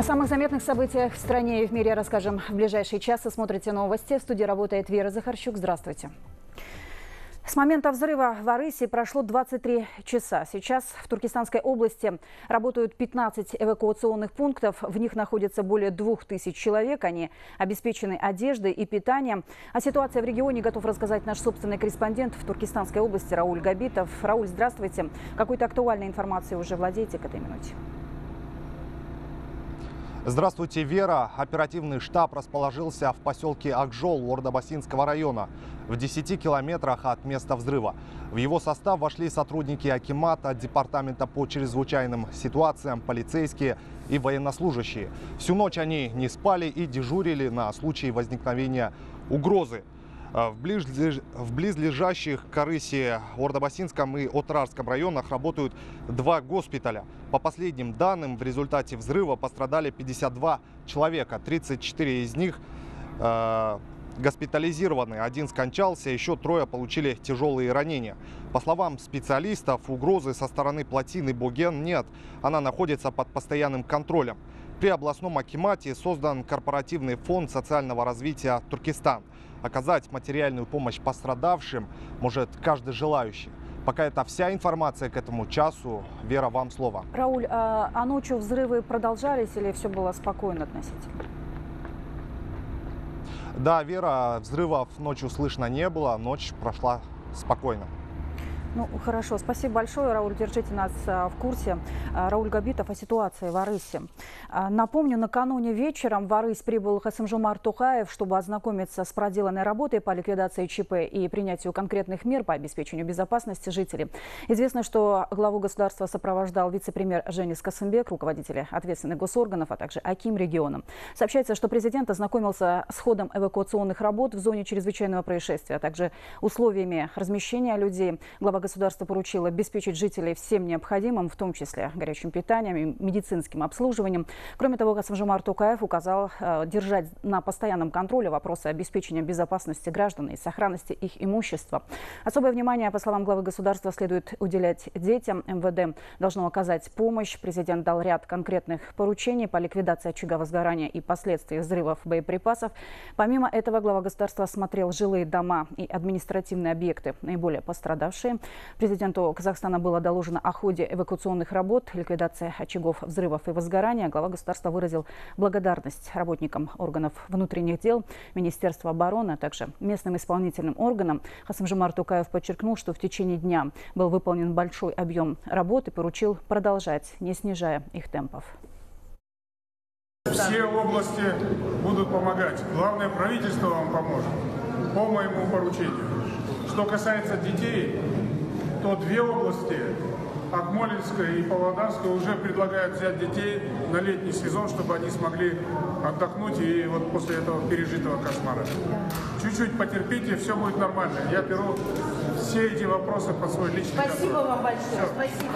О самых заметных событиях в стране и в мире расскажем в ближайшие часы. Смотрите новости. В студии работает Вера Захарчук. Здравствуйте. С момента взрыва в Арыси прошло 23 часа. Сейчас в Туркестанской области работают 15 эвакуационных пунктов. В них находится более 2000 человек. Они обеспечены одеждой и питанием. О ситуации в регионе готов рассказать наш собственный корреспондент в Туркестанской области Рауль Габитов. Рауль, здравствуйте. Какой-то актуальной информацией уже владеете к этой минуте? Здравствуйте, Вера. Оперативный штаб расположился в поселке Акжол Ордо-Басинского района, в 10 километрах от места взрыва. В его состав вошли сотрудники акимата, департамента по чрезвычайным ситуациям, полицейские и военнослужащие. Всю ночь они не спали и дежурили на случай возникновения угрозы. В близлежащих к Арыси, Ордо-Басинском и Отрарском районах работают 2 госпиталя. По последним данным, в результате взрыва пострадали 52 человека. 34 из них госпитализированы. 1 скончался, еще 3 получили тяжелые ранения. По словам специалистов, угрозы со стороны плотины Боген нет. Она находится под постоянным контролем. При областном акимате создан корпоративный фонд социального развития «Туркестан». Оказать материальную помощь пострадавшим может каждый желающий. Пока это вся информация к этому часу. Вера, вам слово. Рауль, а ночью взрывы продолжались или все было спокойно относительно? Да, Вера, взрывов ночью слышно не было. Ночь прошла спокойно. Ну, хорошо. Спасибо большое, Рауль. Держите нас в курсе. Рауль Габитов о ситуации в Арысе. Напомню, накануне вечером в Арысь прибыл Касым-Жомарт Токаев, чтобы ознакомиться с проделанной работой по ликвидации ЧП и принятию конкретных мер по обеспечению безопасности жителей. Известно, что главу государства сопровождал вице-премьер Женис Касымбек, руководители ответственных госорганов, а также аким региона. Сообщается, что президент ознакомился с ходом эвакуационных работ в зоне чрезвычайного происшествия, а также условиями размещения людей. Глава государства поручило обеспечить жителей всем необходимым, в том числе горячим питанием и медицинским обслуживанием. Кроме того, Касым-Жомарт Токаев указал держать на постоянном контроле вопросы обеспечения безопасности граждан и сохранности их имущества. Особое внимание, по словам главы государства, следует уделять детям. МВД должно оказать помощь. Президент дал ряд конкретных поручений по ликвидации очага возгорания и последствий взрывов боеприпасов. Помимо этого, глава государства осмотрел жилые дома и административные объекты, наиболее пострадавшие. Президенту Казахстана было доложено о ходе эвакуационных работ, ликвидации очагов взрывов и возгорания. Глава государства выразил благодарность работникам органов внутренних дел, Министерства обороны, а также местным исполнительным органам. Касым-Жомарт Токаев подчеркнул, что в течение дня был выполнен большой объем работ и поручил продолжать, не снижая их темпов. Все области будут помогать. Главное, правительство вам поможет по моему поручению. Что касается детей, то 2 области, Акмолинская и Павлодарская, уже предлагают взять детей на летний сезон, чтобы они смогли отдохнуть и вот после этого пережитого кошмара. Чуть-чуть потерпите, все будет нормально. Я беру все эти вопросы под свой личный контроль. Спасибо вам большое. Все. Спасибо.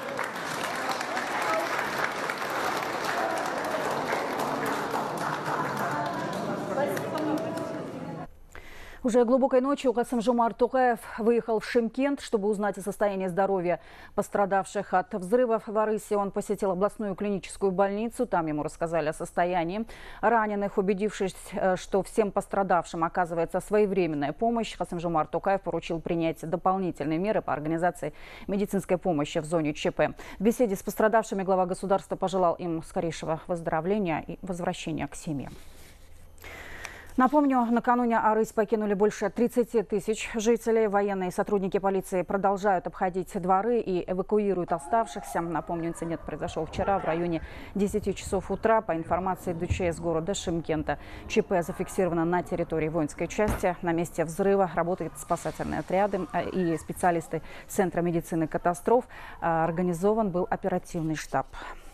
Уже глубокой ночью Касым-Жомарт Токаев выехал в Шымкент, чтобы узнать о состоянии здоровья пострадавших от взрывов в Арысе. Он посетил областную клиническую больницу. Там ему рассказали о состоянии раненых. Убедившись, что всем пострадавшим оказывается своевременная помощь, Касым-Жомарт Токаев поручил принять дополнительные меры по организации медицинской помощи в зоне ЧП. В беседе с пострадавшими глава государства пожелал им скорейшего выздоровления и возвращения к семье. Напомню, накануне Арысь покинули больше 30 тысяч жителей. Военные и сотрудники полиции продолжают обходить дворы и эвакуируют оставшихся. Напомню, инцидент произошел вчера в районе 10 часов утра. По информации ДЧС города Шымкента, ЧП зафиксировано на территории воинской части. На месте взрыва работают спасательные отряды и специалисты Центра медицины катастроф. Организован был оперативный штаб.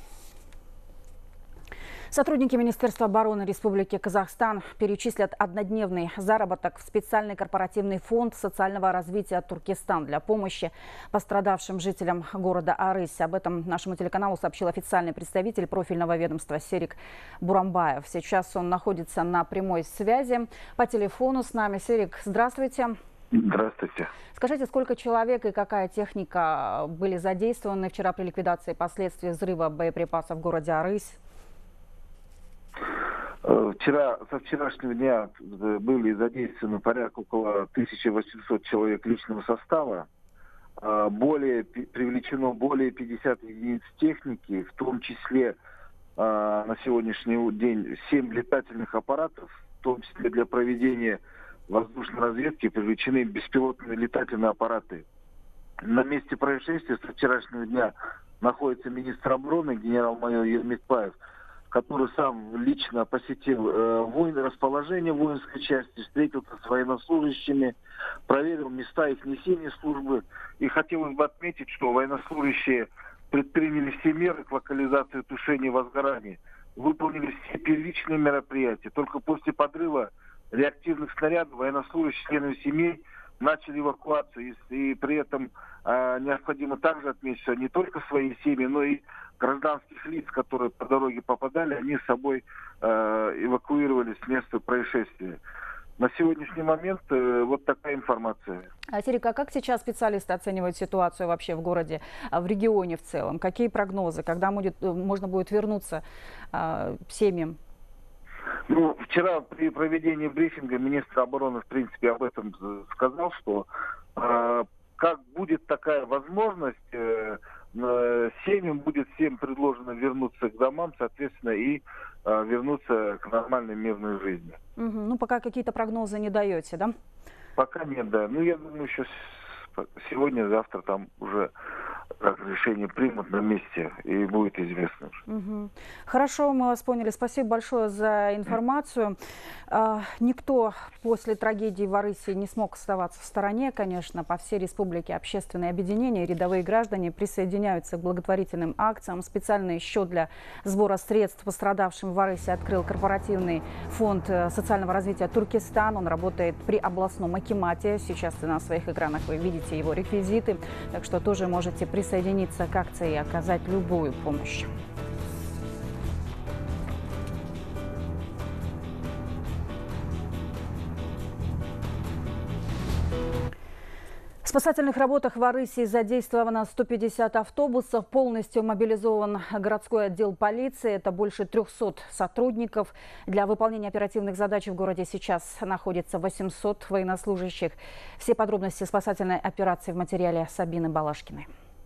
Сотрудники Министерства обороны Республики Казахстан перечислят однодневный заработок в специальный корпоративный фонд социального развития «Туркестан» для помощи пострадавшим жителям города Арысь. Об этом нашему телеканалу сообщил официальный представитель профильного ведомства Серик Бурамбаев. Сейчас он находится на прямой связи по телефону с нами. Серик, здравствуйте. Здравствуйте. Скажите, сколько человек и какая техника были задействованы вчера при ликвидации последствий взрыва боеприпасов в городе Арысь? Со вчерашнего дня были задействованы порядка около 1800 человек личного состава. Привлечено более 50 единиц техники, в том числе на сегодняшний день 7 летательных аппаратов, в том числе для проведения воздушной разведки привлечены беспилотные летательные аппараты. На месте происшествия со вчерашнего дня находится министр обороны генерал-майор Ермекбаев, который сам лично посетил расположение воинской части, встретился с военнослужащими, проверил места их несения службы. И хотелось бы отметить, что военнослужащие предприняли все меры к локализации тушения возгораний, выполнили все первичные мероприятия. Только после подрыва реактивных снарядов военнослужащие, члены семей начали эвакуацию. И при этом необходимо также отметить, что не только свои семьи, но и гражданских лиц, которые по дороге попадали, они с собой эвакуировались с места происшествия. На сегодняшний момент вот такая информация. Серик, а как сейчас специалисты оценивают ситуацию вообще в городе, в регионе в целом? Какие прогнозы? Когда можно будет вернуться семьям? Ну, вчера при проведении брифинга министр обороны, в принципе, об этом сказал, что как будет такая возможность, семьям будет всем предложено вернуться к домам, соответственно, и вернуться к нормальной мирной жизни. Ну, пока какие-то прогнозы не даете, да? Пока нет, да. Ну, я думаю, еще сегодня-завтра там уже решение примут на месте и будет известно. Хорошо, мы вас поняли. Спасибо большое за информацию. Никто после трагедии в Арысе не смог оставаться в стороне, конечно. По всей республике общественные объединения, рядовые граждане присоединяются к благотворительным акциям. Специальный счет для сбора средств пострадавшим в Арысе открыл корпоративный фонд социального развития Туркестан. Он работает при областном акимате. Сейчас на своих экранах вы видите его реквизиты, так что тоже можете присоединиться к акции и оказать любую помощь. В спасательных работах в Арысе задействовано 150 автобусов, полностью мобилизован городской отдел полиции. Это больше 300 сотрудников. Для выполнения оперативных задач в городе сейчас находится 800 военнослужащих. Все подробности спасательной операции в материале Сабины Балашкиной.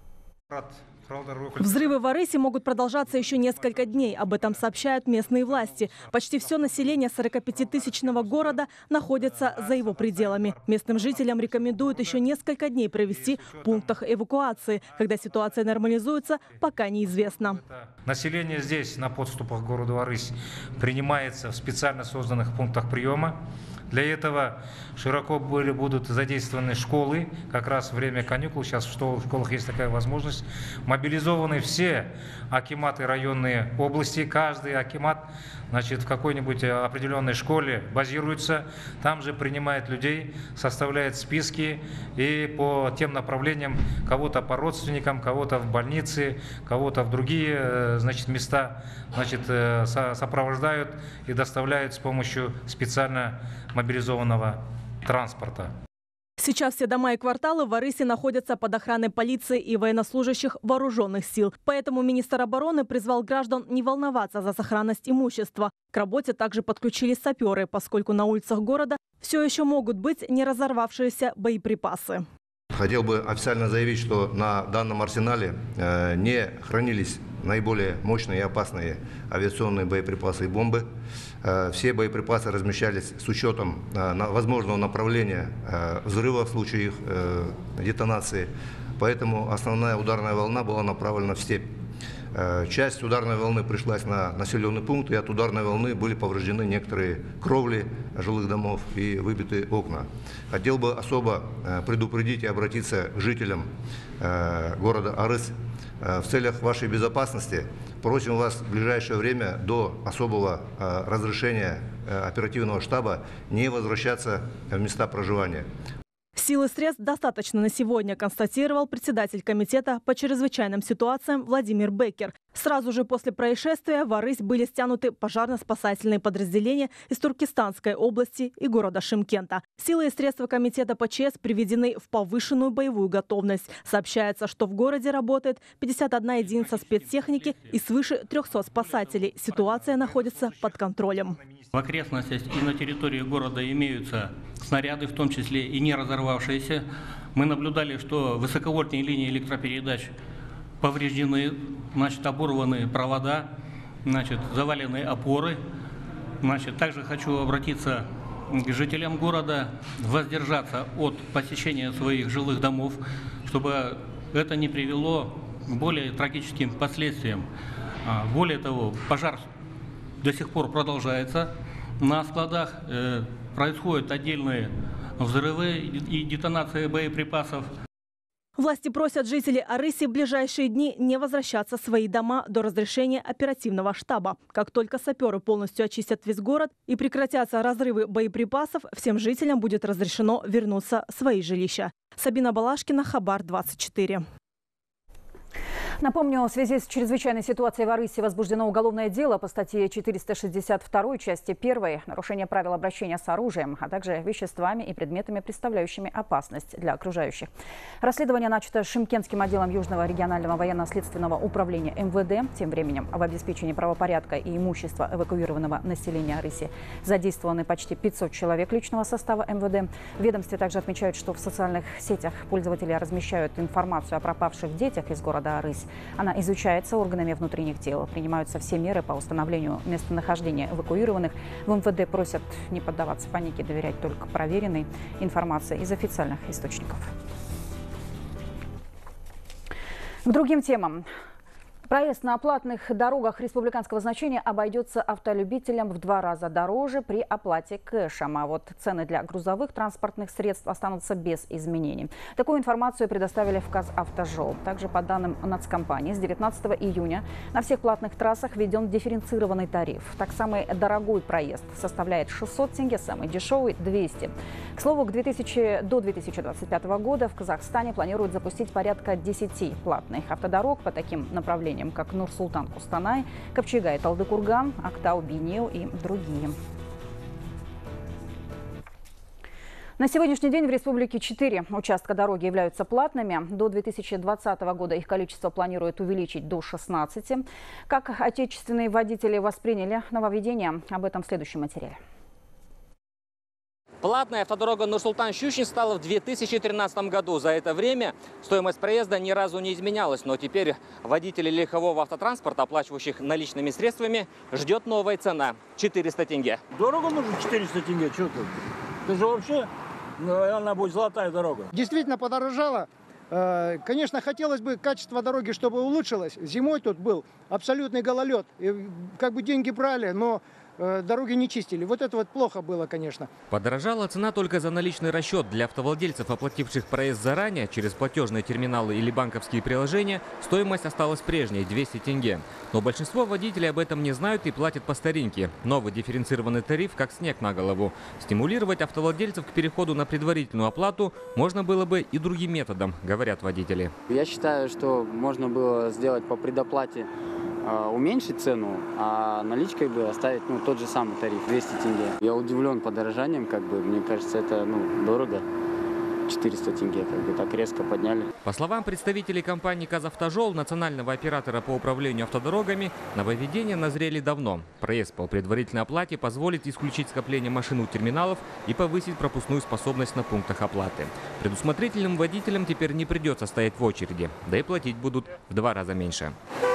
Взрывы в Арысе могут продолжаться еще несколько дней. Об этом сообщают местные власти. Почти все население 45-тысячного города находится за его пределами. Местным жителям рекомендуют еще несколько дней провести в пунктах эвакуации. Когда ситуация нормализуется, пока неизвестно. Население здесь, на подступах к городу Арысь, принимается в специально созданных пунктах приема. Для этого широко будут задействованы школы, как раз время каникул, сейчас в школах есть такая возможность. Мобилизованы все акиматы районные области, каждый акимат, значит, в какой-нибудь определенной школе базируется, там же принимает людей, составляет списки и по тем направлениям, кого-то по родственникам, кого-то в больнице, кого-то в другие, значит, места, значит, сопровождают и доставляют с помощью специально мобилизованного транспорта. Сейчас все дома и кварталы в Арысе находятся под охраной полиции и военнослужащих вооруженных сил. Поэтому министр обороны призвал граждан не волноваться за сохранность имущества. К работе также подключились саперы, поскольку на улицах города все еще могут быть не разорвавшиеся боеприпасы. Хотел бы официально заявить, что на данном арсенале не хранились наиболее мощные и опасные авиационные боеприпасы и бомбы. Все боеприпасы размещались с учетом возможного направления взрыва в случае их детонации. Поэтому основная ударная волна была направлена в степь. Часть ударной волны пришлась на населенный пункт, и от ударной волны были повреждены некоторые кровли жилых домов и выбиты окна. Хотел бы особо предупредить и обратиться к жителям города Арыс. В целях вашей безопасности просим вас в ближайшее время до особого разрешения оперативного штаба не возвращаться в места проживания. Сил и средств достаточно на сегодня, констатировал председатель комитета по чрезвычайным ситуациям Владимир Беккер. Сразу же после происшествия в Арысь были стянуты пожарно-спасательные подразделения из Туркестанской области и города Шымкента. Силы и средства комитета ПЧС приведены в повышенную боевую готовность. Сообщается, что в городе работает 51 единица спецтехники и свыше 300 спасателей. Ситуация находится под контролем. В окрестностях и на территории города имеются снаряды, в том числе и не разорвавшиеся. Мы наблюдали, что высоковольтные линии электропередач повреждены, оборваны провода, завалены опоры. Также хочу обратиться к жителям города, воздержаться от посещения своих жилых домов, чтобы это не привело к более трагическим последствиям. Более того, пожар до сих пор продолжается. На складах происходят отдельные взрывы и детонация боеприпасов. Власти просят жителей Арыси в ближайшие дни не возвращаться в свои дома до разрешения оперативного штаба. Как только саперы полностью очистят весь город и прекратятся разрывы боеприпасов, всем жителям будет разрешено вернуться в свои жилища. Сабина Балашкина, Хабар 24. Напомню, в связи с чрезвычайной ситуацией в Арыси возбуждено уголовное дело по статье 462 части 1 «Нарушение правил обращения с оружием», а также веществами и предметами, представляющими опасность для окружающих. Расследование начато Шымкентским отделом Южного регионального военно-следственного управления МВД. Тем временем в обеспечении правопорядка и имущества эвакуированного населения Арыси задействованы почти 500 человек личного состава МВД. В ведомстве также отмечают, что в социальных сетях пользователи размещают информацию о пропавших детях из города Арысь. Она изучается органами внутренних дел. Принимаются все меры по установлению местонахождения эвакуированных. В МВД просят не поддаваться панике, доверять только проверенной информации из официальных источников. К другим темам. Проезд на платных дорогах республиканского значения обойдется автолюбителям в 2 раза дороже при оплате кэшем. А вот цены для грузовых транспортных средств останутся без изменений. Такую информацию предоставили в Казавтожол. Также по данным нацкомпании, с 19 июня на всех платных трассах введен дифференцированный тариф. Так, самый дорогой проезд составляет 600 тенге, самый дешевый – 200. К слову, до 2025 года в Казахстане планируют запустить порядка 10 платных автодорог по таким направлениям, как Нур-Султан-Кустанай, Капчагай-Талды-Курган, Актау-Бейнеу и другие. На сегодняшний день в республике 4 участка дороги являются платными. До 2020 года их количество планируют увеличить до 16. Как отечественные водители восприняли нововведение? Об этом в следующем материале. Платная автодорога Нур-Султан-Щучинск стала в 2013 году. За это время стоимость проезда ни разу не изменялась. Но теперь водителей легкового автотранспорта, оплачивающих наличными средствами, ждет новая цена – 400 тенге. Дорога нужно 400 тенге. Что тут? Это же вообще, она будет золотая дорога. Действительно подорожала. Конечно, хотелось бы качество дороги, чтобы улучшилось. Зимой тут был абсолютный гололед. И как бы деньги брали, но дороги не чистили. Вот это вот плохо было, конечно. Подорожала цена только за наличный расчет. Для автовладельцев, оплативших проезд заранее, через платежные терминалы или банковские приложения, стоимость осталась прежней – 200 тенге. Но большинство водителей об этом не знают и платят по старинке. Новый дифференцированный тариф как снег на голову. Стимулировать автовладельцев к переходу на предварительную оплату можно было бы и другим методом, говорят водители. Я считаю, что можно было сделать по предоплате, уменьшить цену, а наличкой бы оставить тот же самый тариф 200 тенге. Я удивлен подорожанием, мне кажется, это дорого. 400 тенге, так резко подняли. По словам представителей компании «Казавтожол», национального оператора по управлению автодорогами, нововведения назрели давно. Проезд по предварительной оплате позволит исключить скопление машин у терминалов и повысить пропускную способность на пунктах оплаты. Предусмотрительным водителям теперь не придется стоять в очереди, да и платить будут в 2 раза меньше.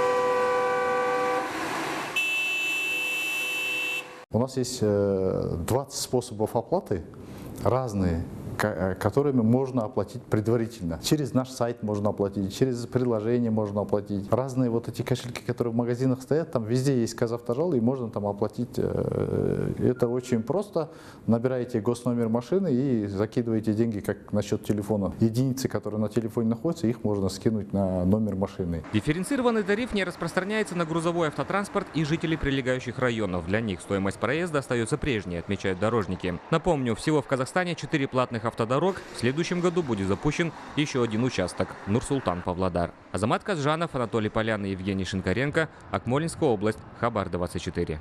У нас есть 20 способов оплаты, разные, которыми можно оплатить предварительно. Через наш сайт можно оплатить, через приложение можно оплатить. Разные вот эти кошельки, которые в магазинах стоят, там везде есть Казавтожол, и можно там оплатить. Это очень просто. Набираете госномер машины и закидываете деньги как на счет телефона. Единицы, которые на телефоне находятся, их можно скинуть на номер машины. Дифференцированный тариф не распространяется на грузовой автотранспорт и жителей прилегающих районов. Для них стоимость проезда остается прежней, отмечают дорожники. Напомню, всего в Казахстане 4 платных автодорог в следующем году будет запущен еще один участок – Нур-Султан-Павлодар. Азамат Казжанов, Анатолий Полян и Евгений Шинкаренко, Акмолинская область, Хабар-24.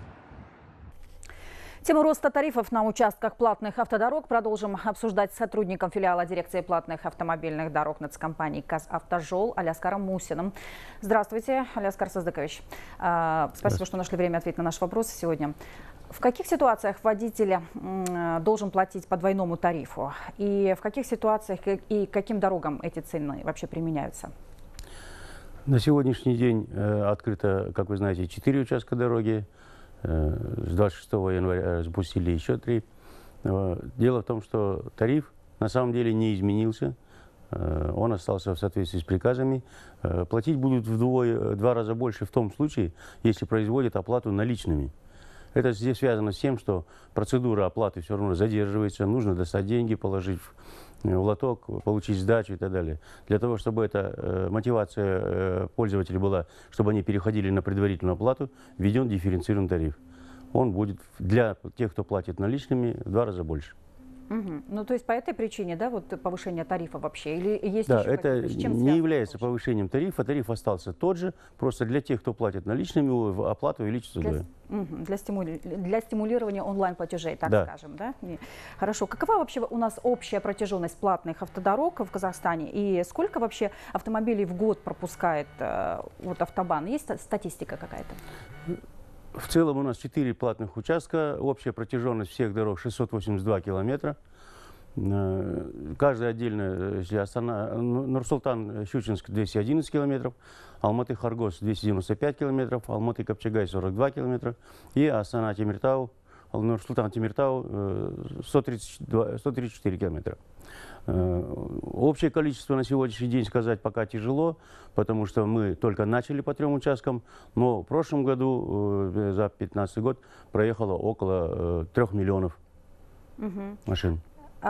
Тему роста тарифов на участках платных автодорог продолжим обсуждать с сотрудником филиала дирекции платных автомобильных дорог нацкомпании «Казавтожол» Аляскаром Мусиным. Здравствуйте, Аляскар Саздыкович. Спасибо, что нашли время ответить на наш вопрос сегодня. В каких ситуациях водитель должен платить по двойному тарифу? И в каких ситуациях и каким дорогам эти цены вообще применяются? На сегодняшний день открыто, как вы знаете, 4 участка дороги. С 26 января запустили еще 3. Дело в том, что тариф на самом деле не изменился. Он остался в соответствии с приказами. Платить будут в 2 раза больше в том случае, если производят оплату наличными. Это здесь связано с тем, что процедура оплаты все равно задерживается. Нужно достать деньги, положить в лоток, получить сдачу и так далее. Для того, чтобы эта мотивация пользователей была, чтобы они переходили на предварительную оплату, введен дифференцированный тариф. Он будет для тех, кто платит наличными, в 2 раза больше. Угу. Ну, то есть по этой причине, да, вот повышение тарифа вообще? Или есть да, еще это не является повышением тарифа. Тариф остался тот же. Просто для тех, кто платит наличными, оплата увеличится вдвое. Для стимулирования онлайн-платежей, так да. скажем, да? Хорошо. Какова вообще у нас общая протяженность платных автодорог в Казахстане? И сколько вообще автомобилей в год пропускает вот автобан? Есть статистика какая-то? В целом у нас 4 платных участка. Общая протяженность всех дорог 682 километра. Каждая отдельно, если Нур-Султан-Щучинск 211 километров, Алматы-Харгос 295 километров, Алматы-Капчагай 42 километра и Астана-Темиртау, Нур-Султан-Темиртау 134 километра. Общее количество на сегодняшний день сказать пока тяжело, потому что мы только начали по 3 участкам, но в прошлом году, за 2015 год, проехало около 3 миллионов машин.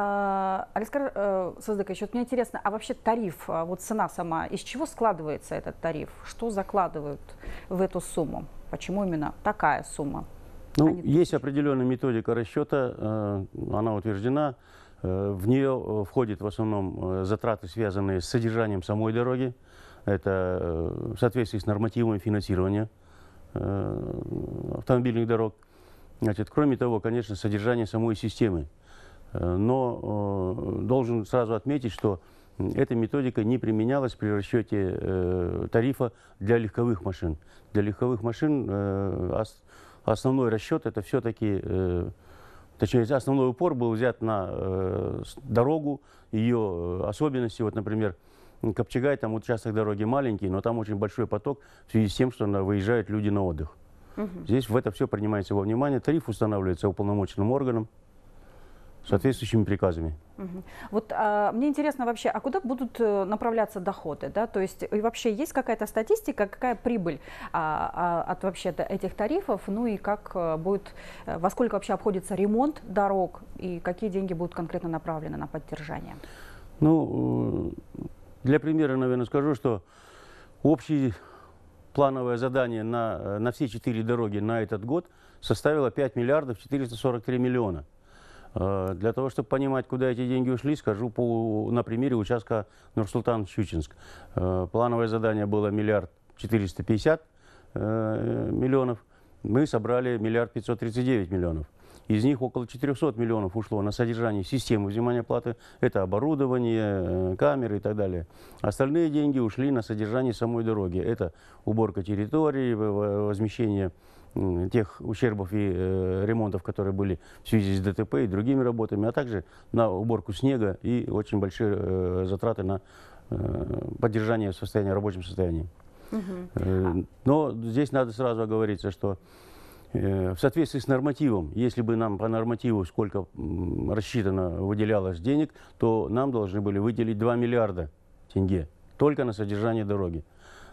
Аляскар Саздыкович, вот мне интересно, а вообще тариф, вот цена сама, из чего складывается этот тариф? Что закладывают в эту сумму? Почему именно такая сумма? Ну, есть определенная методика расчета, она утверждена. В нее входят в основном затраты, связанные с содержанием самой дороги. Это в соответствии с нормативами финансирования автомобильных дорог. Значит, кроме того, конечно, содержание самой системы. Но должен сразу отметить, что эта методика не применялась при расчете тарифа для легковых машин. Для легковых машин основной расчет это все-таки... Точнее, основной упор был взят на дорогу, ее особенности. Вот, например, Капчагай, там участок дороги маленький, но там очень большой поток в связи с тем, что выезжают люди на отдых. Здесь в это все принимается во внимание. Тариф устанавливается уполномоченным органом, соответствующими приказами. Вот мне интересно вообще, а куда будут направляться доходы, да? То есть и вообще есть какая-то статистика, какая прибыль от вообще этих тарифов, ну и как будет, во сколько вообще обходится ремонт дорог и какие деньги будут конкретно направлены на поддержание? Ну, для примера, наверное, скажу, что общее плановое задание на все 4 дороги на этот год составило 5 миллиардов 443 миллиона. Для того, чтобы понимать, куда эти деньги ушли, скажу на примере участка Нур-Султан-Щучинск. Плановое задание было 1 450 миллионов. Мы собрали 1 539 миллионов. Из них около 400 миллионов ушло на содержание системы взимания платы. Это оборудование, камеры и так далее. Остальные деньги ушли на содержание самой дороги. Это уборка территории, возмещение тех ущербов и ремонтов, которые были в связи с ДТП и другими работами, а также на уборку снега и очень большие затраты на поддержание состояния, рабочем состоянии. Но здесь надо сразу оговориться, что в соответствии с нормативом, если бы нам по нормативу сколько рассчитано выделялось денег, то нам должны были выделить 2 миллиарда тенге только на содержание дороги.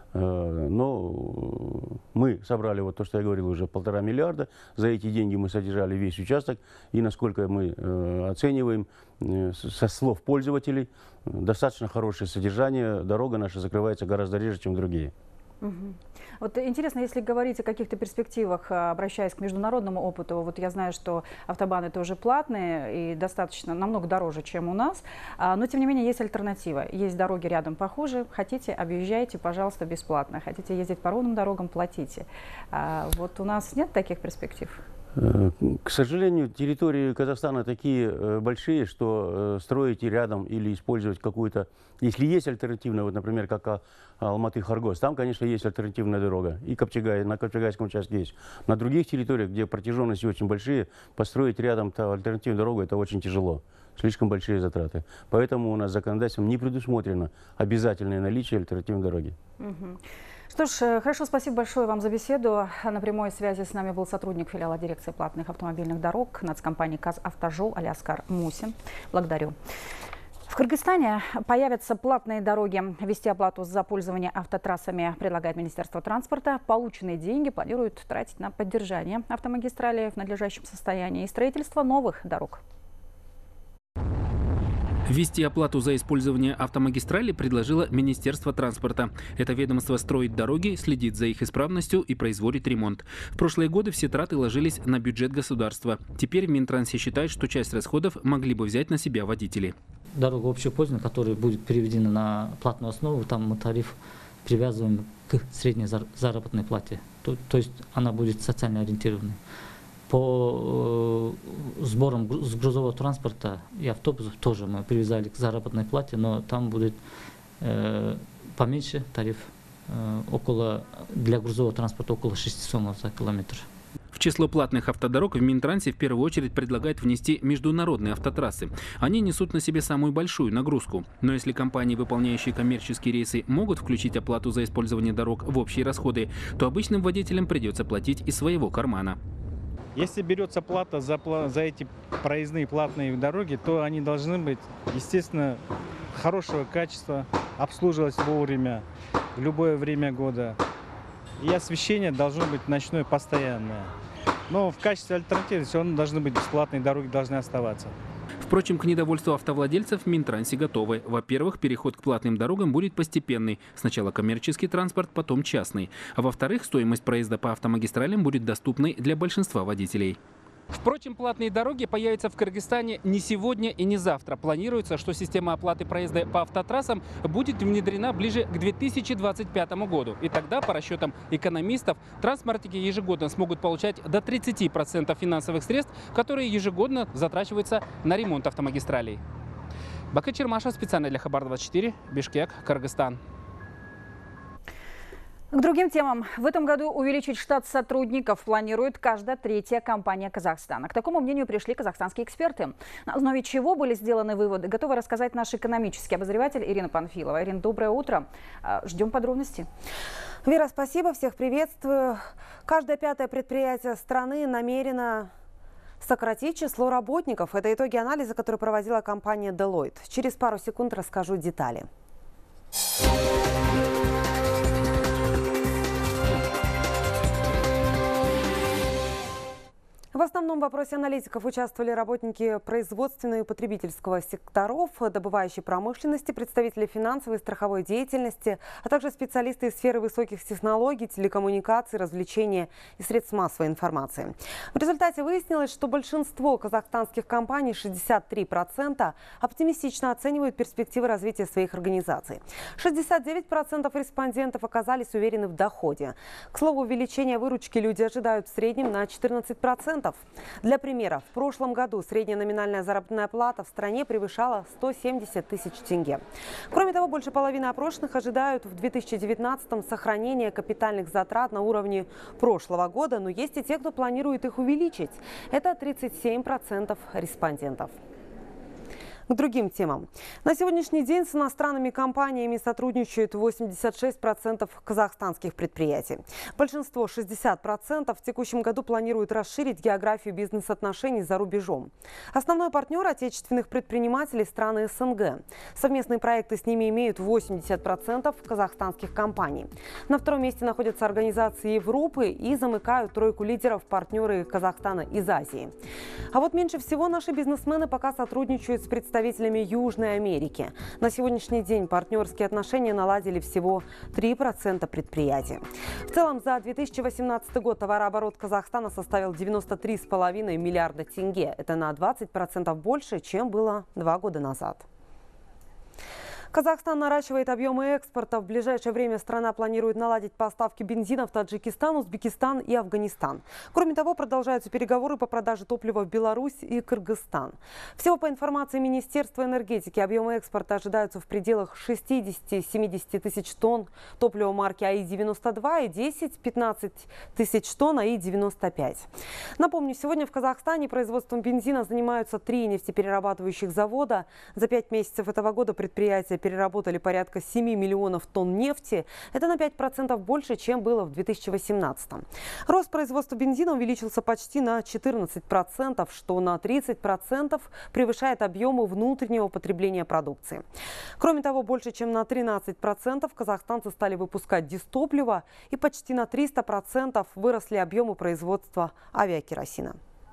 Но мы собрали, вот то, что я говорил, уже 1,5 миллиарда. За эти деньги мы содержали весь участок. И насколько мы оцениваем, со слов пользователей, достаточно хорошее содержание. Дорога наша закрывается гораздо реже, чем другие. Вот интересно, если говорить о каких-то перспективах, обращаясь к международному опыту, вот я знаю, что автобаны тоже платные и достаточно, намного дороже, чем у нас, но тем не менее есть альтернатива. Есть дороги рядом похожие, хотите, объезжайте, пожалуйста, бесплатно. Хотите ездить по ровным дорогам, платите. Вот у нас нет таких перспектив? К сожалению, территории Казахстана такие большие, что строить рядом или использовать какую-то... Если есть альтернативная, вот, например, как Алматы-Хоргоз, там, конечно, есть альтернативная дорога. И на Копчегайском участке есть. На других территориях, где протяженности очень большие, построить рядом альтернативную дорогу – это очень тяжело. Слишком большие затраты. Поэтому у нас законодательством не предусмотрено обязательное наличие альтернативной дороги. Что ж, хорошо, спасибо большое вам за беседу. На прямой связи с нами был сотрудник филиала дирекции платных автомобильных дорог нацкомпании «Казавтожол» Алиаскар Мусин. Благодарю. В Кыргызстане появятся платные дороги. Ввести оплату за пользование автотрассами предлагает Министерство транспорта. Полученные деньги планируют тратить на поддержание автомагистрали в надлежащем состоянии и строительство новых дорог. Ввести оплату за использование автомагистрали предложило Министерство транспорта. Это ведомство строит дороги, следит за их исправностью и производит ремонт. В прошлые годы все траты ложились на бюджет государства. Теперь в Минтрансе считают, что часть расходов могли бы взять на себя водители. Дорога общего пользования, которая будет переведена на платную основу, там мы тариф привязываем к средней заработной плате. То есть она будет социально ориентированной. По сборам с грузового транспорта и автобусов тоже мы привязали к заработной плате, но там будет поменьше тариф, для грузового транспорта около 600 сомов за километр. В число платных автодорог в Минтрансе в первую очередь предлагают внести международные автотрассы. Они несут на себе самую большую нагрузку. Но если компании, выполняющие коммерческие рейсы, могут включить оплату за использование дорог в общие расходы, то обычным водителям придется платить из своего кармана. Если берется плата за эти проездные платные дороги, то они должны быть, естественно, хорошего качества, обслуживать вовремя, в любое время года. И освещение должно быть ночное постоянное. Но в качестве альтернативы все равно должны быть бесплатные дороги, должны оставаться. Впрочем, к недовольству автовладельцев в Минтрансе готовы. Во-первых, переход к платным дорогам будет постепенный. Сначала коммерческий транспорт, потом частный. А во-вторых, стоимость проезда по автомагистралям будет доступной для большинства водителей. Впрочем, платные дороги появятся в Кыргызстане не сегодня и не завтра. Планируется, что система оплаты проезда по автотрассам будет внедрена ближе к 2025 году. И тогда, по расчетам экономистов, транспортники ежегодно смогут получать до 30% финансовых средств, которые ежегодно затрачиваются на ремонт автомагистралей. Бакыт Чермашев, специально для Хабар-24, Бишкек, Кыргызстан. К другим темам. В этом году увеличить штат сотрудников планирует каждая третья компания Казахстана. К такому мнению пришли казахстанские эксперты. На основе чего были сделаны выводы, готова рассказать наш экономический обозреватель Ирина Панфилова. Ирина, доброе утро. Ждем подробностей. Вера, спасибо. Всех приветствую. Каждое пятое предприятие страны намерено сократить число работников. Это итоги анализа, который проводила компания Deloitte. Через пару секунд расскажу детали. В основном вопросе аналитиков участвовали работники производственного и потребительского секторов, добывающей промышленности, представители финансовой и страховой деятельности, а также специалисты из сферы высоких технологий, телекоммуникаций, развлечения и средств массовой информации. В результате выяснилось, что большинство казахстанских компаний, 63%, оптимистично оценивают перспективы развития своих организаций. 69% респондентов оказались уверены в доходе. К слову, увеличение выручки люди ожидают в среднем на 14%. Для примера, в прошлом году средняя номинальная заработная плата в стране превышала 170 тысяч тенге. Кроме того, больше половины опрошенных ожидают в 2019-м сохранения капитальных затрат на уровне прошлого года, но есть и те, кто планирует их увеличить. Это 37% респондентов. К другим темам. На сегодняшний день с иностранными компаниями сотрудничают 86% казахстанских предприятий. Большинство, 60%, в текущем году планируют расширить географию бизнес-отношений за рубежом. Основной партнер отечественных предпринимателей – страны СНГ. Совместные проекты с ними имеют 80% казахстанских компаний. На втором месте находятся организации Европы и замыкают тройку лидеров партнеры Казахстана из Азии. А вот меньше всего наши бизнесмены пока сотрудничают с представителями представителями Южной Америки. На сегодняшний день партнерские отношения наладили всего 3% предприятий. В целом, за 2018 год товарооборот Казахстана составил 93,5 миллиарда тенге. Это на 20% больше, чем было 2 года назад. Казахстан наращивает объемы экспорта. В ближайшее время страна планирует наладить поставки бензина в Таджикистан, Узбекистан и Афганистан. Кроме того, продолжаются переговоры по продаже топлива в Беларусь и Кыргызстан. Всего по информации Министерства энергетики, объемы экспорта ожидаются в пределах 60-70 тысяч тонн топлива марки АИ-92 и 10-15 тысяч тонн АИ-95. Напомню, сегодня в Казахстане производством бензина занимаются 3 нефтеперерабатывающих завода. За 5 месяцев этого года предприятия переработали порядка 7 миллионов тонн нефти. Это на 5% больше, чем было в 2018. Рост производства бензина увеличился почти на 14%, что на 30% превышает объемы внутреннего потребления продукции. Кроме того, больше чем на 13% казахстанцы стали выпускать дистопливо и почти на 300% выросли объемы производства авиакеросина.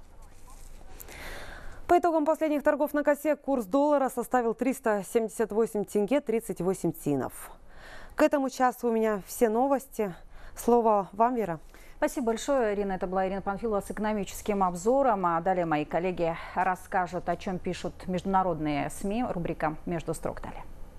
По итогам последних торгов на косе курс доллара составил 378 тенге 38 тинов. К этому часу у меня все новости. Слово вам, Вера. Спасибо большое, Ирина. Это была Ирина Панфилова с экономическим обзором. А далее мои коллеги расскажут, о чем пишут международные СМИ. Рубрика «Между строк» далее.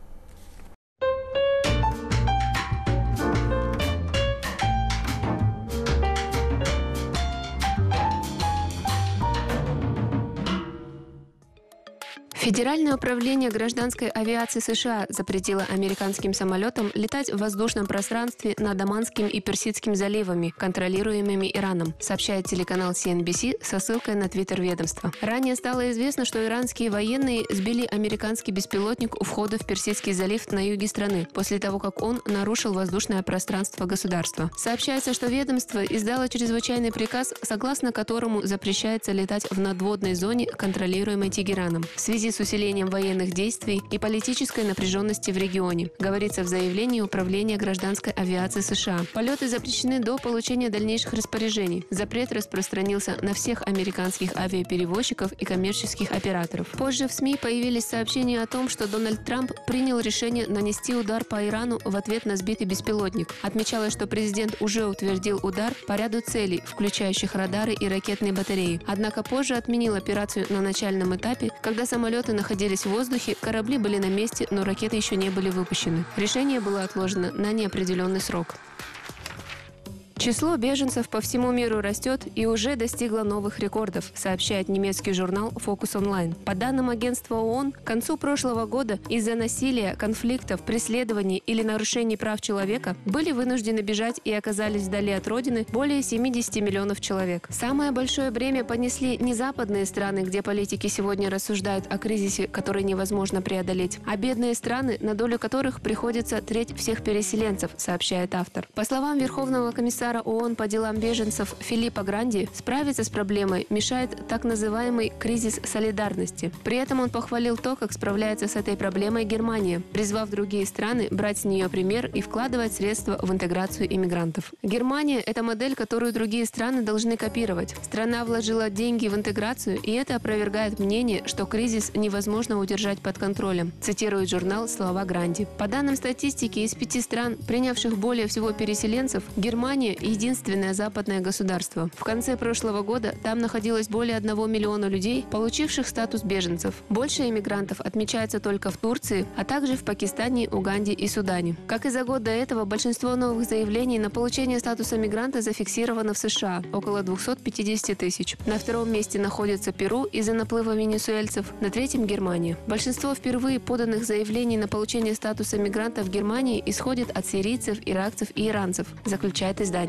Федеральное управление гражданской авиации США запретило американским самолетам летать в воздушном пространстве над Оманским и Персидским заливами, контролируемыми Ираном, сообщает телеканал CNBC со ссылкой на твиттер ведомства. Ранее стало известно, что иранские военные сбили американский беспилотник у входа в Персидский залив на юге страны, после того, как он нарушил воздушное пространство государства. Сообщается, что ведомство издало чрезвычайный приказ, согласно которому запрещается летать в надводной зоне, контролируемой Тегераном, в связи с усилением военных действий и политической напряженности в регионе, говорится в заявлении Управления гражданской авиации США. Полеты запрещены до получения дальнейших распоряжений. Запрет распространился на всех американских авиаперевозчиков и коммерческих операторов. Позже в СМИ появились сообщения о том, что Дональд Трамп принял решение нанести удар по Ирану в ответ на сбитый беспилотник. Отмечалось, что президент уже утвердил удар по ряду целей, включающих радары и ракетные батареи. Однако позже отменил операцию на начальном этапе, когда самолеты находились в воздухе, корабли были на месте, но ракеты еще не были выпущены. Решение было отложено на неопределенный срок. Число беженцев по всему миру растет и уже достигло новых рекордов, сообщает немецкий журнал Focus Online. По данным агентства ООН, к концу прошлого года из-за насилия, конфликтов, преследований или нарушений прав человека были вынуждены бежать и оказались вдали от родины более 70 миллионов человек. Самое большое бремя понесли не западные страны, где политики сегодня рассуждают о кризисе, который невозможно преодолеть, а бедные страны, на долю которых приходится треть всех переселенцев, сообщает автор. По словам Верховного комиссара ООН по делам беженцев Филиппо Гранди, справиться с проблемой мешает так называемый кризис солидарности. При этом он похвалил то, как справляется с этой проблемой Германия, призвав другие страны брать с нее пример и вкладывать средства в интеграцию иммигрантов. Германия – это модель, которую другие страны должны копировать. Страна вложила деньги в интеграцию, и это опровергает мнение, что кризис невозможно удержать под контролем, цитирует журнал слова Гранди. По данным статистики, из 5 стран, принявших более всего переселенцев, Германия – единственное западное государство. В конце прошлого года там находилось более 1 миллиона людей, получивших статус беженцев. Больше иммигрантов отмечается только в Турции, а также в Пакистане, Уганде и Судане. Как и за год до этого, большинство новых заявлений на получение статуса мигранта зафиксировано в США – около 250 тысяч. На втором месте находится Перу из-за наплыва венесуэльцев, на третьем – Германия. Большинство впервые поданных заявлений на получение статуса мигранта в Германии исходит от сирийцев, иракцев и иранцев, заключает издание.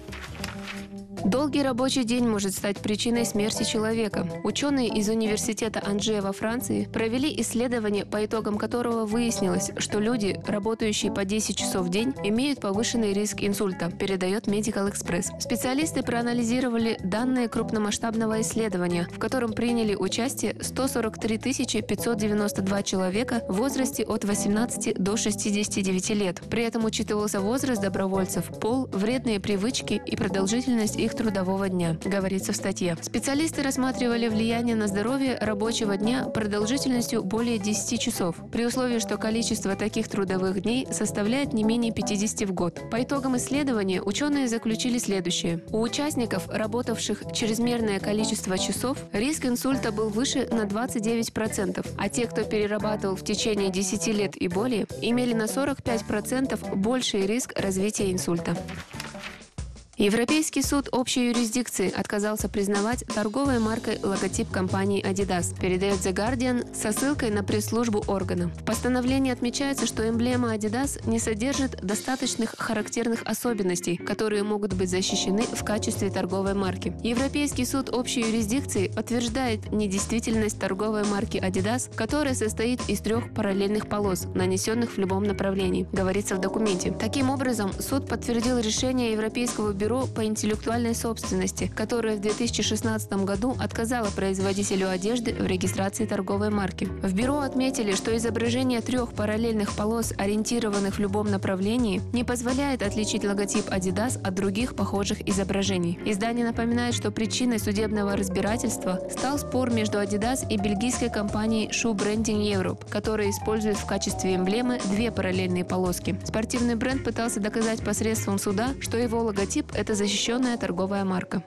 Долгий рабочий день может стать причиной смерти человека. Ученые из университета Анжея во Франции провели исследование, по итогам которого выяснилось, что люди, работающие по 10 часов в день, имеют повышенный риск инсульта, передает Medical Express. Специалисты проанализировали данные крупномасштабного исследования, в котором приняли участие 143 592 человека в возрасте от 18 до 69 лет. При этом учитывался возраст добровольцев, пол, вредные привычки и продолжительность их их трудового дня, говорится в статье. Специалисты рассматривали влияние на здоровье рабочего дня продолжительностью более 10 часов, при условии, что количество таких трудовых дней составляет не менее 50 в год. По итогам исследования ученые заключили следующее. У участников, работавших чрезмерное количество часов, риск инсульта был выше на 29%, а те, кто перерабатывал в течение 10 лет и более, имели на 45% больший риск развития инсульта. Европейский суд общей юрисдикции отказался признавать торговой маркой логотип компании Adidas, передает The Guardian со ссылкой на пресс-службу органа. В постановлении отмечается, что эмблема Adidas не содержит достаточных характерных особенностей, которые могут быть защищены в качестве торговой марки. Европейский суд общей юрисдикции подтверждает недействительность торговой марки Adidas, которая состоит из 3 параллельных полос, нанесенных в любом направлении, говорится в документе. Таким образом, суд подтвердил решение Европейского бюро по интеллектуальной собственности, которое в 2016 году отказало производителю одежды в регистрации торговой марки. В бюро отметили, что изображение 3 параллельных полос, ориентированных в любом направлении, не позволяет отличить логотип Adidas от других похожих изображений. Издание напоминает, что причиной судебного разбирательства стал спор между Adidas и бельгийской компанией Shoe Branding Europe, которая использует в качестве эмблемы 2 параллельные полоски. Спортивный бренд пытался доказать посредством суда, что его логотип – это защищенная торговая марка.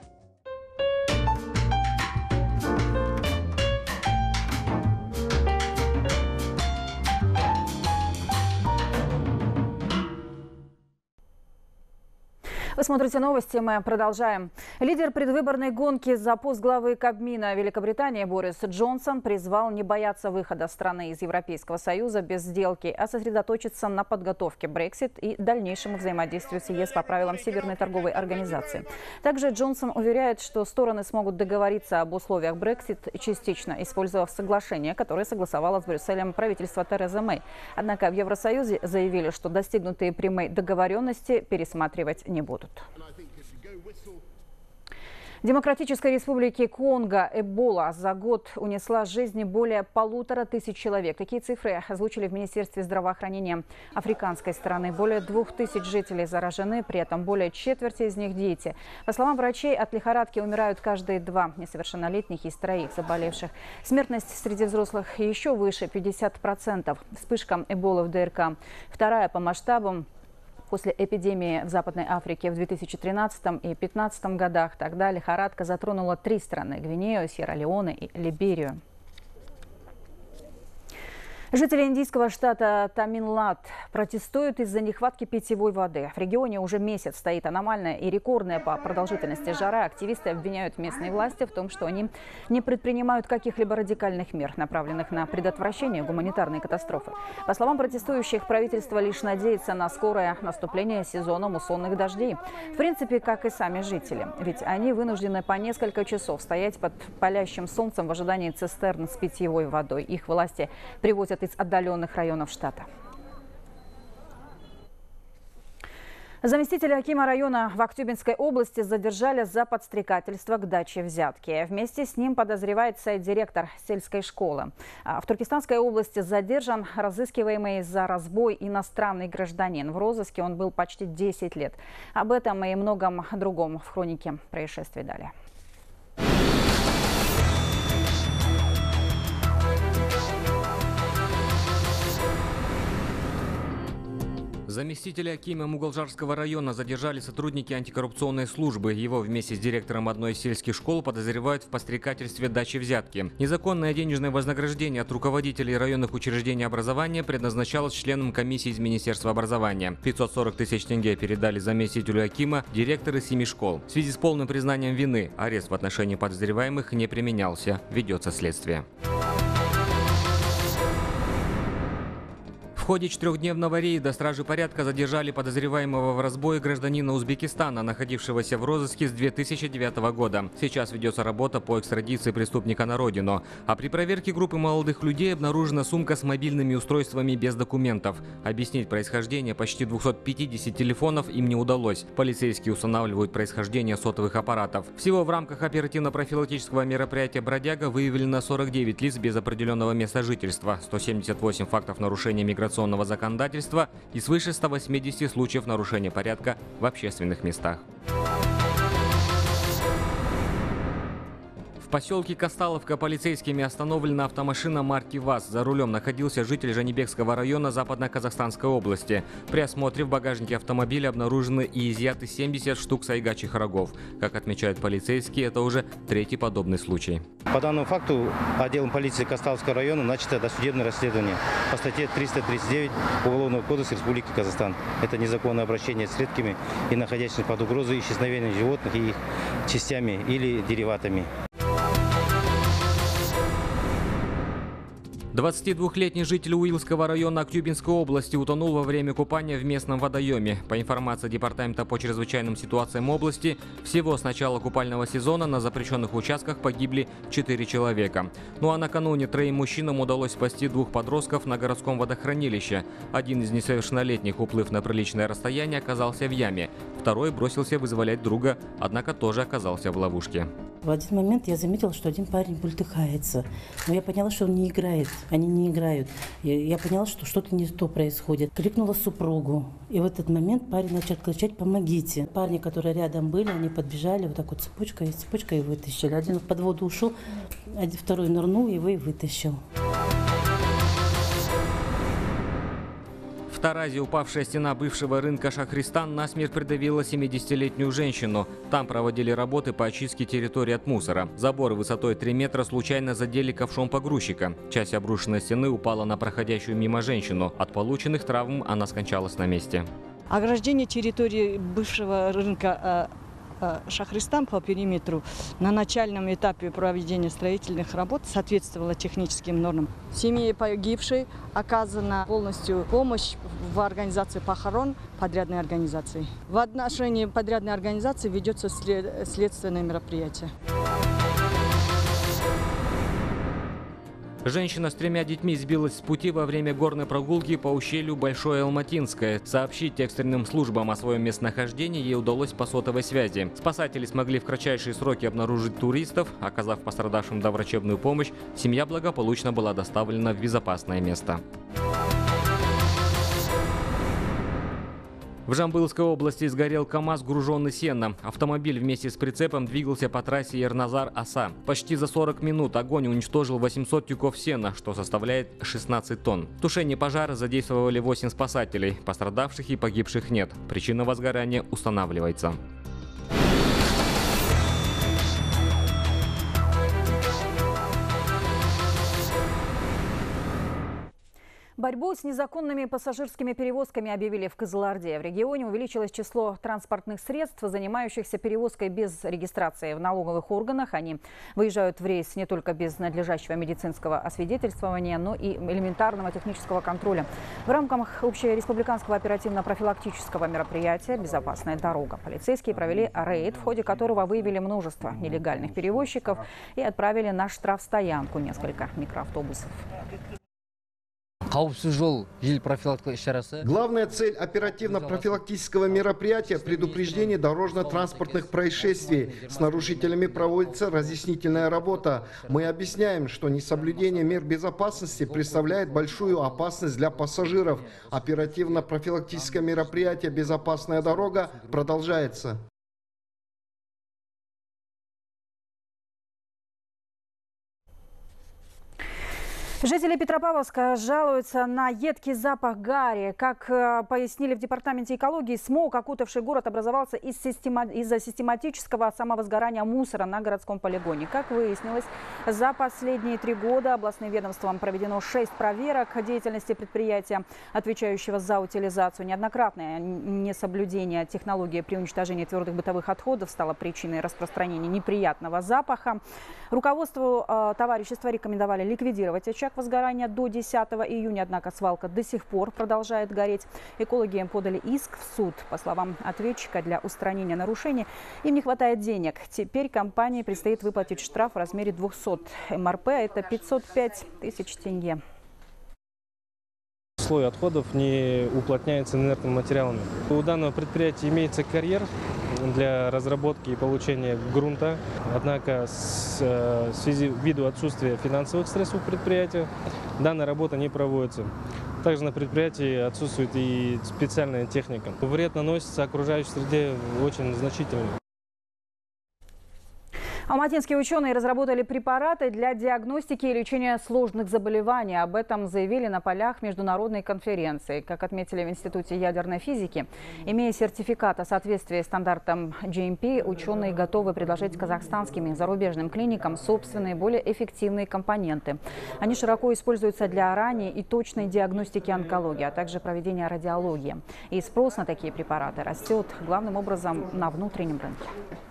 Вы смотрите новости, мы продолжаем. Лидер предвыборной гонки за пост главы Кабмина Великобритании Борис Джонсон призвал не бояться выхода страны из Европейского Союза без сделки, а сосредоточиться на подготовке Brexit и дальнейшему взаимодействию с ЕС по правилам Всемирной торговой организации. Также Джонсон уверяет, что стороны смогут договориться об условиях Brexit частично, использовав соглашение, которое согласовало с Брюсселем правительство Терезы Мэй. Однако в Евросоюзе заявили, что достигнутые при Мэй договоренности пересматривать не будут. В Демократической Республике Конго Эбола за год унесла жизни более 1500 человек. Такие цифры озвучили в Министерстве здравоохранения африканской страны. Более 2000 жителей заражены, при этом более четверти из них дети. По словам врачей, от лихорадки умирают каждые 2 несовершеннолетних из 3 заболевших. Смертность среди взрослых еще выше 50%. Вспышка Эболы в ДРК вторая по масштабам после эпидемии в Западной Африке в 2013 и 2015 годах. Тогда лихорадка затронула 3 страны – Гвинею, Сьерра-Леоне и Либерию. Жители индийского штата Тамилнад протестуют из-за нехватки питьевой воды. В регионе уже месяц стоит аномальная и рекордная по продолжительности жара. Активисты обвиняют местные власти в том, что они не предпринимают каких-либо радикальных мер, направленных на предотвращение гуманитарной катастрофы. По словам протестующих, правительство лишь надеется на скорое наступление сезона муссонных дождей. В принципе, как и сами жители. Ведь они вынуждены по несколько часов стоять под палящим солнцем в ожидании цистерн с питьевой водой. Их власти привозят из отдаленных районов штата. Заместителя акима района в Актюбинской области задержали за подстрекательство к даче взятки. Вместе с ним подозревается директор сельской школы. В Туркестанской области задержан разыскиваемый за разбой иностранный гражданин. В розыске он был почти 10 лет. Об этом и многом другом в хронике происшествий далее. Заместителя акима Мугалжарского района задержали сотрудники антикоррупционной службы. Его вместе с директором одной из сельских школ подозревают в подстрекательстве дачи взятки. Незаконное денежное вознаграждение от руководителей районных учреждений образования предназначалось членам комиссии из Министерства образования. 540 тысяч тенге передали заместителю акима директоры 7 школ. В связи с полным признанием вины арест в отношении подозреваемых не применялся. Ведется следствие. В ходе 4-дневного рейда стражи порядка задержали подозреваемого в разбое гражданина Узбекистана, находившегося в розыске с 2009 года. Сейчас ведется работа по экстрадиции преступника на родину. А при проверке группы молодых людей обнаружена сумка с мобильными устройствами без документов. Объяснить происхождение почти 250 телефонов им не удалось. Полицейские устанавливают происхождение сотовых аппаратов. Всего в рамках оперативно-профилактического мероприятия «Бродяга» выявлено 49 лиц без определенного места жительства, 178 фактов нарушения миграционного законодательства и свыше 180 случаев нарушения порядка в общественных местах. В поселке Косталовка полицейскими остановлена автомашина марки ВАЗ. За рулем находился житель Жанибекского района Западно-Казахстанской области. При осмотре в багажнике автомобиля обнаружены и изъяты 70 штук сайгачьих рогов. Как отмечают полицейские, это уже третий подобный случай. По данному факту отделом полиции Косталовского района начато досудебное расследование по статье 339 Уголовного кодекса Республики Казахстан. Это незаконное обращение с редкими и находящимися под угрозой исчезновения животных и их частями или дериватами. 22-летний житель Уилского района Актюбинской области утонул во время купания в местном водоеме. По информации Департамента по чрезвычайным ситуациям области, всего с начала купального сезона на запрещенных участках погибли 4 человека. Ну а накануне 3 мужчинам удалось спасти 2 подростков на городском водохранилище. Один из несовершеннолетних, уплыв на приличное расстояние, оказался в яме. Второй бросился вызволять друга, однако тоже оказался в ловушке. В один момент я заметила, что один парень бултыхается. Но я поняла, что он не играет. Они не играют. Я поняла, что что-то не то происходит. Крикнула супругу. И в этот момент парень начал кричать: «Помогите!». Парни, которые рядом были, они подбежали вот так вот цепочкой и вытащили. Один под воду ушел, второй нырнул, его и вытащил. В Таразе упавшая стена бывшего рынка Шахристан насмерть придавила 70-летнюю женщину. Там проводили работы по очистке территории от мусора. Заборы высотой 3 метра случайно задели ковшом погрузчика. Часть обрушенной стены упала на проходящую мимо женщину. От полученных травм она скончалась на месте. Ограждение территории бывшего рынка Шахристан по периметру на начальном этапе проведения строительных работ соответствовало техническим нормам. Семье погибшей оказана полностью помощь в организации похорон подрядной организации. В отношении подрядной организации ведется следственное мероприятие. Женщина с 3 детьми сбилась с пути во время горной прогулки по ущелью Большое Алматинское. Сообщить экстренным службам о своем местонахождении ей удалось по сотовой связи. Спасатели смогли в кратчайшие сроки обнаружить туристов. Оказав пострадавшим доврачебную помощь, семья благополучно была доставлена в безопасное место. В Жамбылской области сгорел КАМАЗ, груженный сеном. Автомобиль вместе с прицепом двигался по трассе Ерназар-Аса. Почти за 40 минут огонь уничтожил 800 тюков сена, что составляет 16 тонн. В тушении пожара задействовали 8 спасателей. Пострадавших и погибших нет. Причина возгорания устанавливается. Борьбу с незаконными пассажирскими перевозками объявили в Кызылорде. В регионе увеличилось число транспортных средств, занимающихся перевозкой без регистрации в налоговых органах. Они выезжают в рейс не только без надлежащего медицинского освидетельствования, но и элементарного технического контроля. В рамках общереспубликанского оперативно-профилактического мероприятия «Безопасная дорога» полицейские провели рейд, в ходе которого выявили множество нелегальных перевозчиков и отправили на штрафстоянку несколько микроавтобусов. Главная цель оперативно-профилактического мероприятия – предупреждение дорожно-транспортных происшествий. С нарушителями проводится разъяснительная работа. Мы объясняем, что несоблюдение мер безопасности представляет большую опасность для пассажиров. Оперативно-профилактическое мероприятие «Безопасная дорога» продолжается. Жители Петропавловска жалуются на едкий запах гари. Как пояснили в Департаменте экологии, смог, окутавший город, образовался из-за систематического самовозгорания мусора на городском полигоне. Как выяснилось, за последние 3 года областным ведомством проведено 6 проверок деятельности предприятия, отвечающего за утилизацию. Неоднократное несоблюдение технологии при уничтожении твердых бытовых отходов стало причиной распространения неприятного запаха. Руководству товарищества рекомендовали ликвидировать очаг возгорания до 10 июня, однако свалка до сих пор продолжает гореть. Экологи подали иск в суд. По словам ответчика, для устранения нарушений им не хватает денег. Теперь компании предстоит выплатить штраф в размере 200 МРП, это 505 тысяч тенге. Слой отходов не уплотняется инертными материалами. У данного предприятия имеется карьер для разработки и получения грунта. Однако ввиду отсутствия финансовых средств у предприятия данная работа не проводится. Также на предприятии отсутствует и специальная техника. Вред наносится окружающей среде очень значительный. Алматинские ученые разработали препараты для диагностики и лечения сложных заболеваний. Об этом заявили на полях международной конференции. Как отметили в Институте ядерной физики, имея сертификат о соответствии стандартам GMP, ученые готовы предложить казахстанским и зарубежным клиникам собственные, более эффективные компоненты. Они широко используются для ранней и точной диагностики онкологии, а также проведения радиологии. И спрос на такие препараты растет главным образом на внутреннем рынке.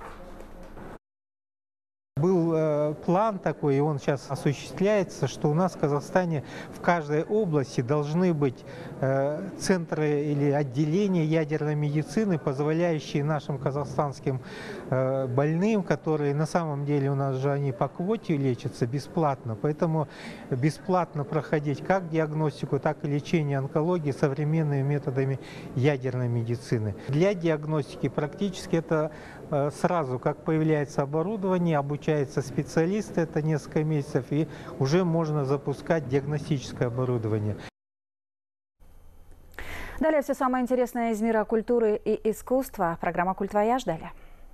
Был план такой, и он сейчас осуществляется, что у нас в Казахстане в каждой области должны быть центры или отделения ядерной медицины, позволяющие нашим казахстанским больным, которые на самом деле у нас же они по квоте лечатся бесплатно, поэтому бесплатно проходить как диагностику, так и лечение онкологии современными методами ядерной медицины. Для диагностики практически это сразу, как появляется оборудование, обучаются специалисты, это несколько месяцев, и уже можно запускать диагностическое оборудование. Далее все самое интересное из мира культуры и искусства. Программа «Культвояж» далее.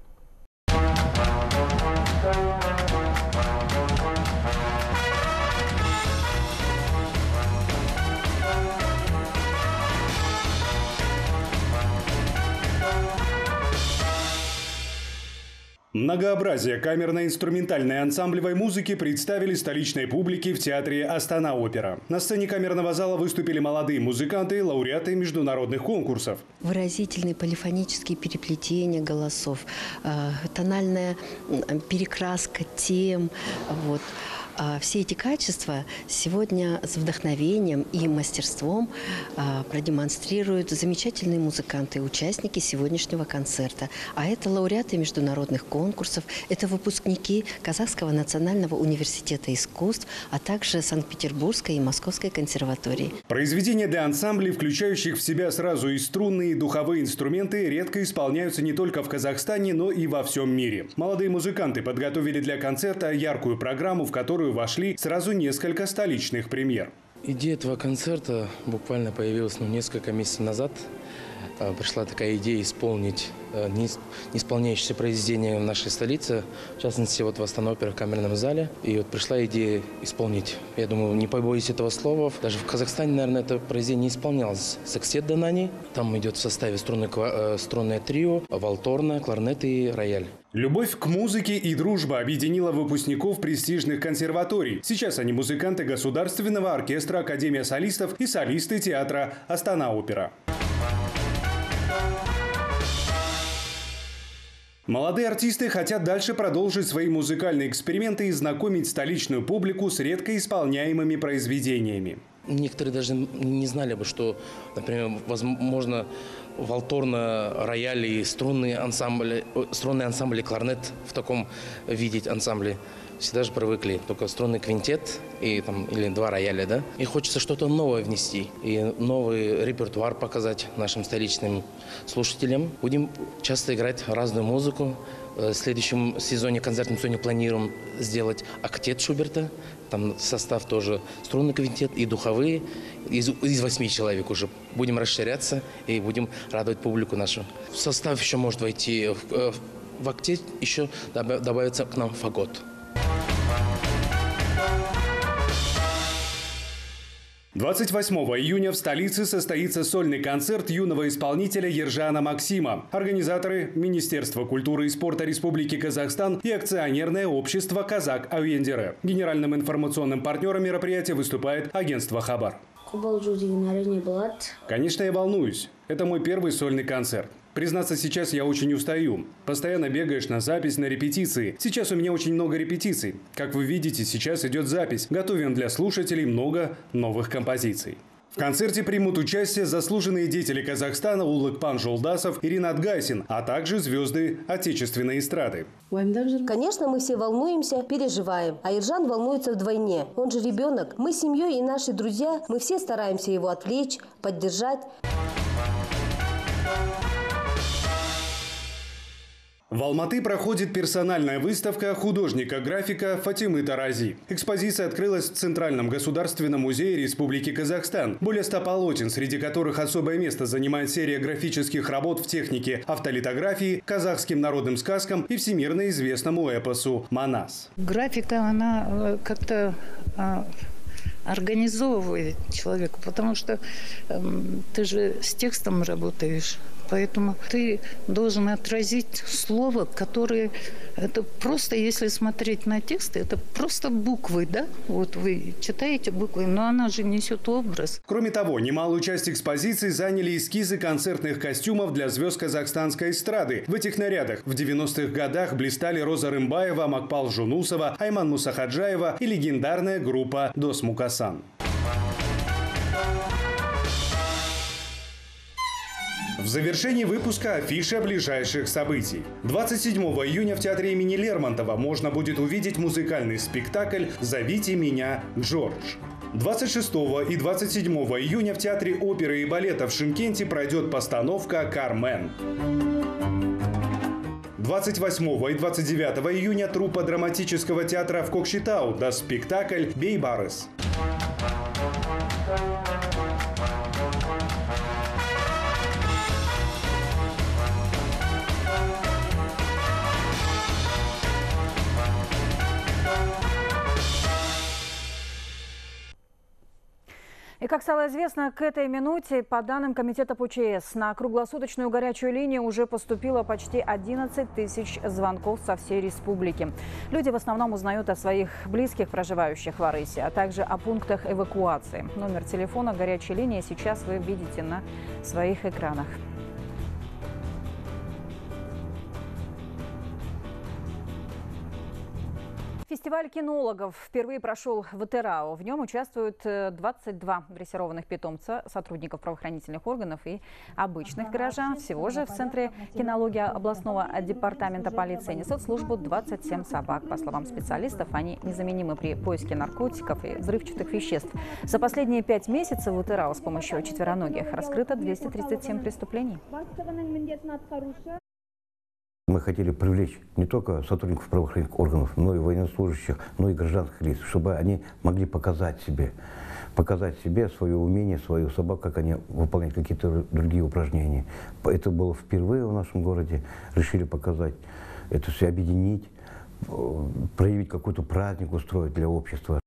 Многообразие камерно-инструментальной ансамблевой музыки представили столичной публике в театре «Астана-опера». На сцене камерного зала выступили молодые музыканты, лауреаты международных конкурсов. Выразительные полифонические переплетения голосов, тональная перекраска тем, вот. Все эти качества сегодня с вдохновением и мастерством продемонстрируют замечательные музыканты и участники сегодняшнего концерта. А это лауреаты международных конкурсов, это выпускники Казахского национального университета искусств, а также Санкт-Петербургской и Московской консерватории. Произведения для ансамблей, включающих в себя сразу и струнные, и духовые инструменты, редко исполняются не только в Казахстане, но и во всем мире. Молодые музыканты подготовили для концерта яркую программу, в которую вошли сразу несколько столичных премьер. Идея этого концерта буквально появилась несколько месяцев назад. Пришла такая идея исполнить не исполняющиеся произведения в нашей столице, в частности, вот в Астана-опера в камерном зале. И вот пришла идея исполнить, я думаю, не побоюсь этого слова. Даже в Казахстане, наверное, это произведение не исполнялось. «Секстет Данани», там идет в составе струнное трио, валторна, кларнет и рояль. Любовь к музыке и дружба объединила выпускников престижных консерваторий. Сейчас они музыканты Государственного оркестра Академия солистов и солисты театра «Астана-опера». Молодые артисты хотят дальше продолжить свои музыкальные эксперименты и знакомить столичную публику с редко исполняемыми произведениями. Некоторые даже не знали бы, что, например, возможно, валторна, рояль и струнные ансамбли кларнет в таком видеть ансамбле. Все даже привыкли, только струнный квинтет и, или два рояля, да? И хочется что-то новое внести, и новый репертуар показать нашим столичным слушателям. Будем часто играть разную музыку. В следующем сезоне, концертном сезоне планируем сделать октет Шуберта. Там состав тоже струнный квинтет и духовые. Из 8 человек уже. Будем расширяться и будем радовать публику нашу. В состав еще может войти, в октет еще добавится к нам фагот. 28 июня в столице состоится сольный концерт юного исполнителя Ержана Максима. Организаторы – Министерство культуры и спорта Республики Казахстан и акционерное общество «Казак Ауендере». Генеральным информационным партнером мероприятия выступает агентство «Хабар». Конечно, я волнуюсь. Это мой первый сольный концерт. Признаться, сейчас я очень устаю. Постоянно бегаешь на запись, на репетиции. Сейчас у меня очень много репетиций. Как вы видите, сейчас идет запись. Готовим для слушателей много новых композиций. В концерте примут участие заслуженные деятели Казахстана Улыкпан Жолдасов и Ринат Гайсин, а также звезды отечественной эстрады. Конечно, мы все волнуемся, переживаем. А Ержан волнуется вдвойне. Он же ребенок. Мы с семьей и наши друзья, мы все стараемся его отвлечь, поддержать. В Алматы проходит персональная выставка художника-графика Фатимы Тарази. Экспозиция открылась в Центральном государственном музее Республики Казахстан. Более 100 полотен, среди которых особое место занимает серия графических работ в технике автолитографии, казахским народным сказкам и всемирно известному эпосу «Манас». Графика, она как-то организовывает человека, потому что ты же с текстом работаешь. Поэтому ты должен отразить слово, которое... Это просто, если смотреть на тексты, это просто буквы, да? Вот вы читаете буквы, но она же несет образ. Кроме того, немалую часть экспозиции заняли эскизы концертных костюмов для звезд казахстанской эстрады. В этих нарядах в 90-х годах блистали Роза Рымбаева, Макпал Жунусова, Айман Мусахаджаева и легендарная группа Дос Мукасан. В завершении выпуска афиша ближайших событий. 27 июня в театре имени Лермонтова можно будет увидеть музыкальный спектакль «Зовите меня, Джордж». 26 и 27 июня в театре оперы и балета в Шымкенте пройдет постановка «Кармен». 28 и 29 июня труппа драматического театра в Кокшетау даст спектакль «Бейбарыс». И, как стало известно, к этой минуте, по данным Комитета по ЧС, на круглосуточную горячую линию уже поступило почти 11 тысяч звонков со всей республики. Люди в основном узнают о своих близких, проживающих в Арысе, а также о пунктах эвакуации. Номер телефона горячей линии сейчас вы видите на своих экранах. Фестиваль кинологов впервые прошел в Атырау. В нем участвуют 22 дрессированных питомца, сотрудников правоохранительных органов и обычных горожан. Всего же в Центре кинологии областного департамента полиции несут службу 27 собак. По словам специалистов, они незаменимы при поиске наркотиков и взрывчатых веществ. За последние 5 месяцев в Атырау с помощью четвероногих раскрыто 237 преступлений. Мы хотели привлечь не только сотрудников правоохранительных органов, но и военнослужащих, но и гражданских лиц, чтобы они могли показать себе свое умение, свою собаку, как они выполняют какие-то другие упражнения. Это было впервые в нашем городе. Решили показать, это все объединить, проявить какой-то праздник, устроить для общества.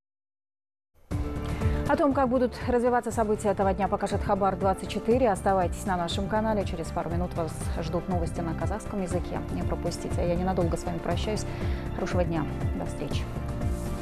О том, как будут развиваться события этого дня, покажет Хабар 24. Оставайтесь на нашем канале. Через пару минут вас ждут новости на казахском языке. Не пропустите. А я ненадолго с вами прощаюсь. Хорошего дня. До встречи.